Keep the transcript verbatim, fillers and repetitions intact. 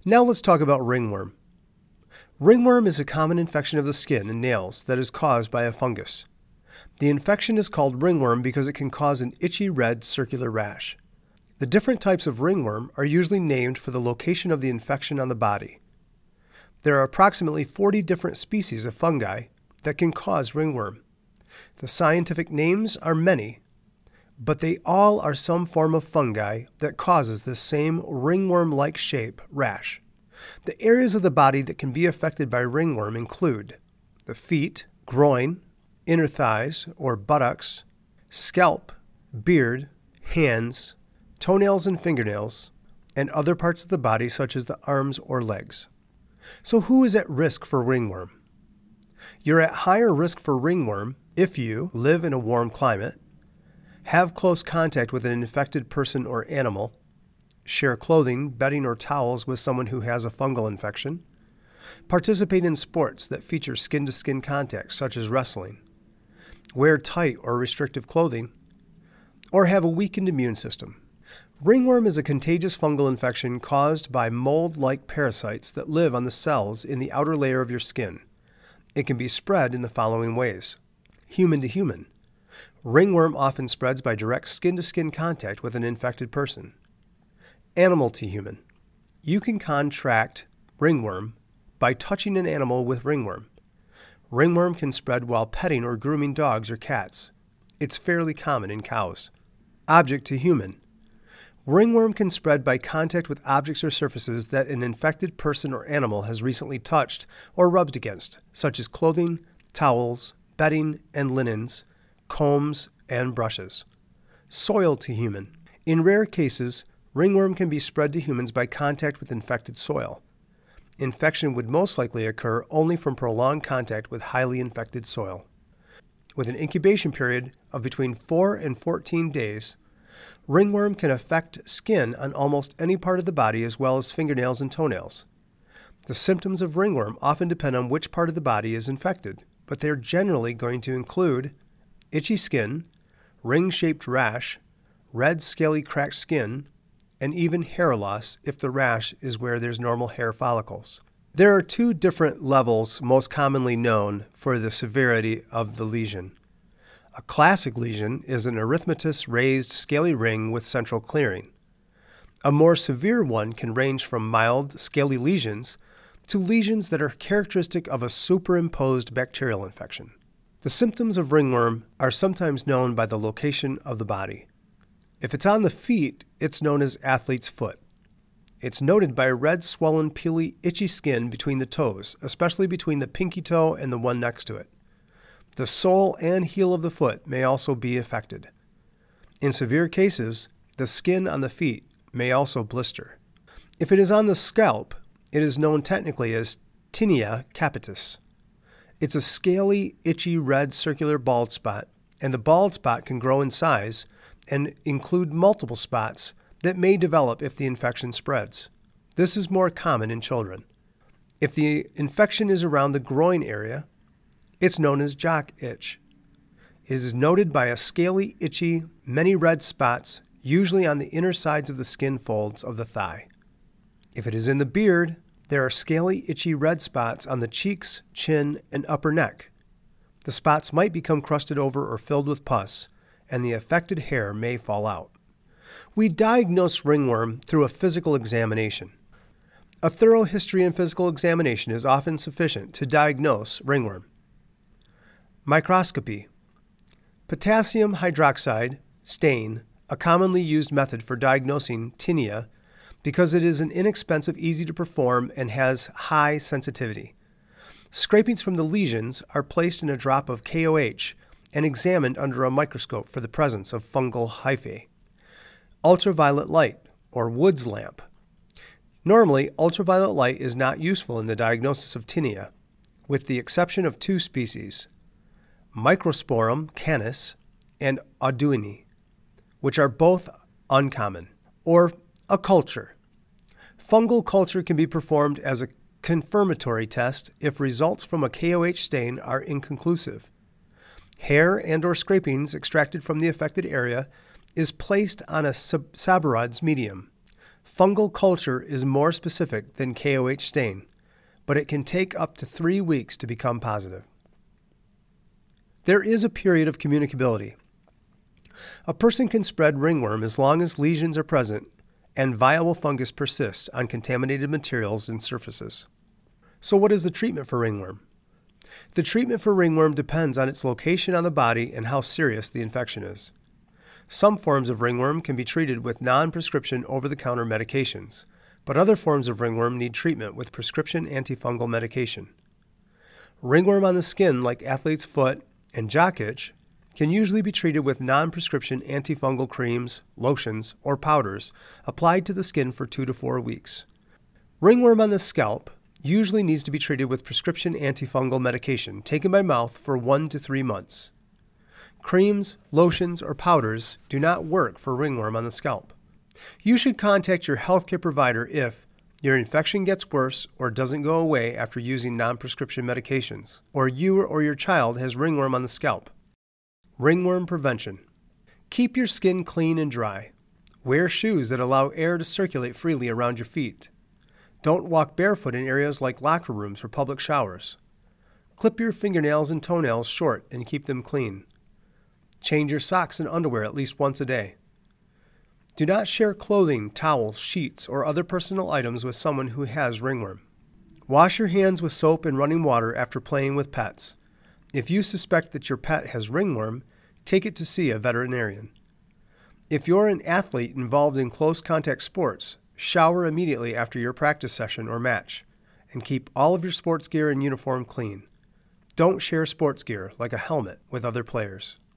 Now let's talk about ringworm. Ringworm is a common infection of the skin and nails that is caused by a fungus. The infection is called ringworm because it can cause an itchy red circular rash. The different types of ringworm are usually named for the location of the infection on the body. There are approximately forty different species of fungi that can cause ringworm. The scientific names are many, but they all are some form of fungi that causes this same ringworm-like shape rash. The areas of the body that can be affected by ringworm include the feet, groin, inner thighs or buttocks, scalp, beard, hands, toenails and fingernails, and other parts of the body such as the arms or legs. So who is at risk for ringworm? You're at higher risk for ringworm if you live in a warm climate, have close contact with an infected person or animal, share clothing, bedding, or towels with someone who has a fungal infection, participate in sports that feature skin-to-skin contact such as wrestling, wear tight or restrictive clothing, or have a weakened immune system. Ringworm is a contagious fungal infection caused by mold-like parasites that live on the cells in the outer layer of your skin. It can be spread in the following ways. Human to human. Ringworm often spreads by direct skin-to-skin contact with an infected person. Animal to human. You can contract ringworm by touching an animal with ringworm. Ringworm can spread while petting or grooming dogs or cats. It's fairly common in cows. Object to human. Ringworm can spread by contact with objects or surfaces that an infected person or animal has recently touched or rubbed against, such as clothing, towels, bedding and linens, combs, and brushes. Soil to human. In rare cases, ringworm can be spread to humans by contact with infected soil. Infection would most likely occur only from prolonged contact with highly infected soil. With an incubation period of between four and fourteen days, ringworm can affect skin on almost any part of the body as well as fingernails and toenails. The symptoms of ringworm often depend on which part of the body is infected, but they're generally going to include itchy skin, ring-shaped rash, red scaly cracked skin, and even hair loss if the rash is where there's normal hair follicles. There are two different levels most commonly known for the severity of the lesion. A classic lesion is an erythematous raised scaly ring with central clearing. A more severe one can range from mild scaly lesions to lesions that are characteristic of a superimposed bacterial infection. The symptoms of ringworm are sometimes known by the location of the body. If it's on the feet, it's known as athlete's foot. It's noted by red, swollen, peely, itchy skin between the toes, especially between the pinky toe and the one next to it. The sole and heel of the foot may also be affected. In severe cases, the skin on the feet may also blister. If it is on the scalp, it is known technically as tinea capitis. It's a scaly, itchy, red circular bald spot, and the bald spot can grow in size and include multiple spots that may develop if the infection spreads. This is more common in children. If the infection is around the groin area, it's known as jock itch. It is noted by a scaly, itchy, many red spots, usually on the inner sides of the skin folds of the thigh. If it is in the beard, there are scaly, itchy red spots on the cheeks, chin, and upper neck. The spots might become crusted over or filled with pus, and the affected hair may fall out. We diagnose ringworm through a physical examination. A thorough history and physical examination is often sufficient to diagnose ringworm. Microscopy. Potassium hydroxide stain, a commonly used method for diagnosing tinea because it is an inexpensive, easy to perform, and has high sensitivity. Scrapings from the lesions are placed in a drop of K O H and examined under a microscope for the presence of fungal hyphae. Ultraviolet light, or Wood's lamp. Normally, ultraviolet light is not useful in the diagnosis of tinea, with the exception of two species, Microsporum canis and Auduini, which are both uncommon, or a culture. Fungal culture can be performed as a confirmatory test if results from a K O H stain are inconclusive. Hair and or scrapings extracted from the affected area is placed on a Sabarod's medium, Fungal culture is more specific than K O H stain, but it can take up to three weeks to become positive. There is a period of communicability. A person can spread ringworm as long as lesions are present and viable fungus persists on contaminated materials and surfaces. So what is the treatment for ringworm? The treatment for ringworm depends on its location on the body and how serious the infection is. Some forms of ringworm can be treated with non-prescription over-the-counter medications, but other forms of ringworm need treatment with prescription antifungal medication. Ringworm on the skin, like athlete's foot and jock itch, can usually be treated with non-prescription antifungal creams, lotions, or powders applied to the skin for two to four weeks. Ringworm on the scalp usually needs to be treated with prescription antifungal medication taken by mouth for one to three months. Creams, lotions, or powders do not work for ringworm on the scalp. You should contact your healthcare provider if your infection gets worse or doesn't go away after using non-prescription medications, or you or your child has ringworm on the scalp. Ringworm prevention. Keep your skin clean and dry. Wear shoes that allow air to circulate freely around your feet. Don't walk barefoot in areas like locker rooms or public showers. Clip your fingernails and toenails short and keep them clean. Change your socks and underwear at least once a day. Do not share clothing, towels, sheets, or other personal items with someone who has ringworm. Wash your hands with soap and running water after playing with pets. If you suspect that your pet has ringworm, take it to see a veterinarian. If you're an athlete involved in close contact sports, shower immediately after your practice session or match, and keep all of your sports gear and uniform clean. Don't share sports gear, like a helmet, with other players.